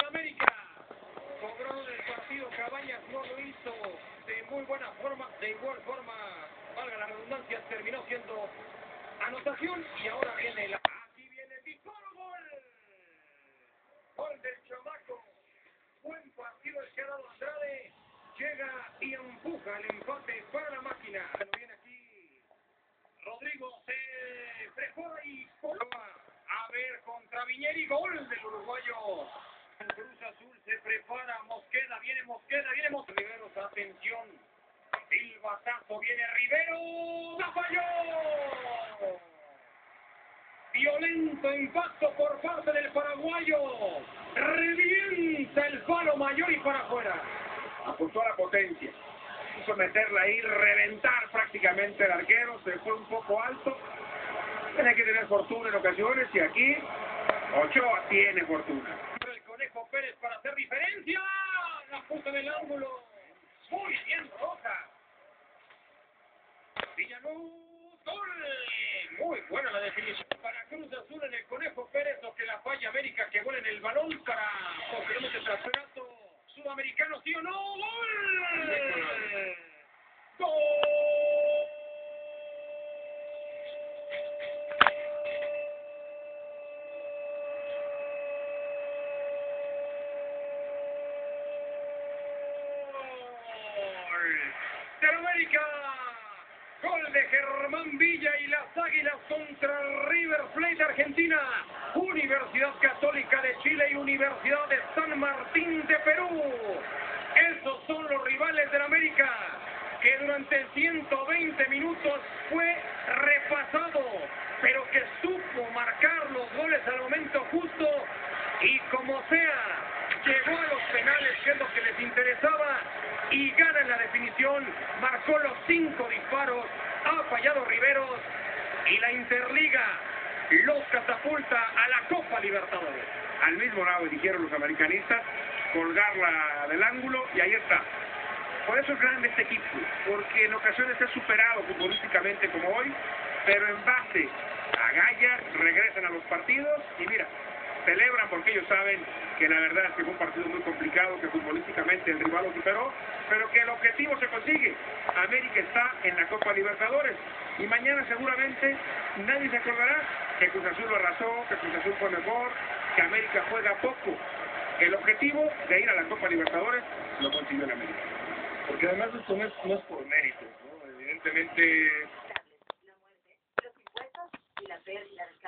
América. Cobró del partido, Cabañas no lo hizo de muy buena forma, de igual forma, valga la redundancia, terminó siendo anotación y ahora viene la... Aquí viene el disparo, gol. Gol del chamaco. Buen partido el que ha dado Andrade. Llega y empuja el empate para la máquina. Bueno, viene aquí Rodrigo, se prepara y coloca. A ver, contra Viñeri, gol del uruguayo. El Cruz Azul se prepara, Mosqueda, viene Riveros, atención. Silbatazo, viene Riveros, ¡la falló! Violento impacto por parte del paraguayo. Revienta el palo mayor y para afuera. Apuntó a la potencia. Quiso meterla ahí, reventar prácticamente el arquero. Se fue un poco alto. Tiene que tener fortuna en ocasiones y aquí Ochoa tiene fortuna. El Conejo Pérez para hacer diferencia. La puso en el ángulo. Muy bien, Roja. Villaluz, gol. Muy buena la definición para Cruz Azul en el Conejo Pérez, lo que la falla América, que vuela en el balón para posteriormente tras pedazo sudamericano, ¿sí o no? ¡Gol! ¡Gol! ¡De América! Gol de Germán Villa y las Águilas contra River Plate de Argentina, Universidad Católica de Chile y Universidad de San Martín de Perú. Esos son los rivales del América, que durante 120 minutos fue repasado, pero que supo marcar los goles al momento justo y como sea, llegó a los penales, que es lo que les interesaba, y gana en la definición, marcó los 5 disparos, ha fallado Riveros, y la Interliga los catapulta a la Copa Libertadores. Al mismo lado eligieron los americanistas, colgarla del ángulo y ahí está. Por eso es grande este equipo, porque en ocasiones se ha superado futbolísticamente como hoy, pero en base a Gaya regresan a los partidos y mira, celebran porque ellos saben que la verdad es que fue un partido muy complicado, que futbolísticamente el rival lo superó, pero que el objetivo se consigue. América está en la Copa Libertadores y mañana seguramente nadie se acordará que Cruz Azul lo arrasó, que Cruz Azul fue mejor, que América juega poco. El objetivo de ir a la Copa Libertadores lo consiguió el América. Porque además esto no es por méritos, ¿no? Evidentemente... La muerte, los impuestos y la pérdida de